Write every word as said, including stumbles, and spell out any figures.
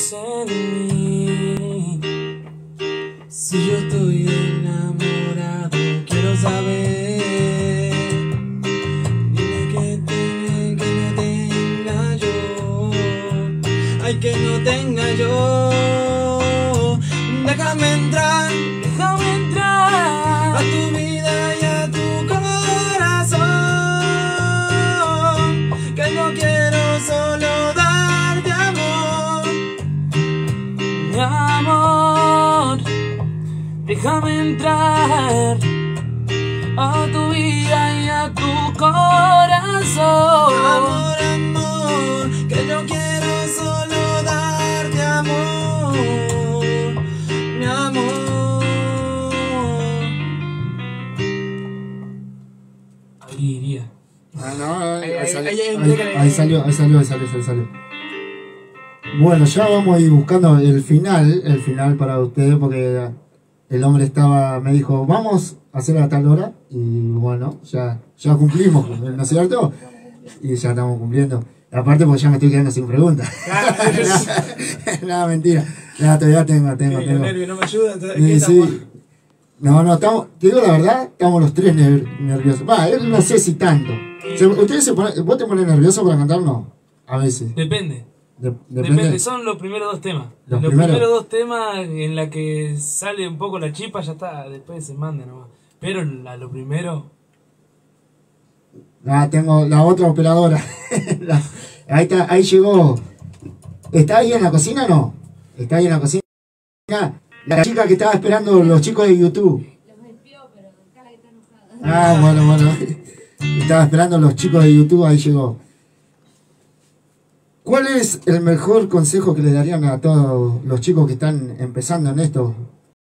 pienses en mí. Si yo estoy enamorado, quiero saber. Dime que tiene que no tenga yo. Ay, que no tenga yo. Déjame entrar, déjame entrar a tu vida y a tu corazón. Que no quiero solo darte amor. Mi amor, déjame entrar a tu vida y a tu corazón. Amor, amor, que yo quiero solo darte amor. Mi amor. Ahí iría. Ah, no, ahí, Ahí- ahí salió, ahí- ahí- ahí- ahí- ahí salió, ahí salió, ahí salió, ahí salió. Bueno, ya vamos a ir buscando el final, el final para ustedes, porque el hombre estaba, me dijo, vamos a hacer a tal hora, y bueno, ya, ya cumplimos, ¿no es cierto? Y ya estamos cumpliendo. Aparte porque ya me estoy quedando sin preguntas. Nada, mentira. Nada, todavía tengo, tengo, El tengo. nervio no me ayuda, entonces, Sí, ¿qué sí. estamos? No, no, estamos, te digo la verdad, estamos los tres ner- nerviosos. Va, él no sé si tanto. Se- ¿Ustedes se ponen, vos te pones nervioso para cantar? No, a veces. Depende. De- depende. Depende, son los primeros dos temas. Los Los, primeros. primeros dos temas en la que sale un poco la chispa, ya está, después se manda nomás. Pero la, lo primero, Ah, tengo la otra operadora. La- ahí está, ahí llegó. ¿Está ahí en la cocina o no? ¿Está ahí en la cocina? La chica que estaba esperando los chicos de YouTube. Los espió, pero cara que está enojada. Ah, bueno, bueno. Estaba esperando los chicos de YouTube, ahí llegó. ¿Cuál es el mejor consejo que le darían a todos los chicos que están empezando en esto?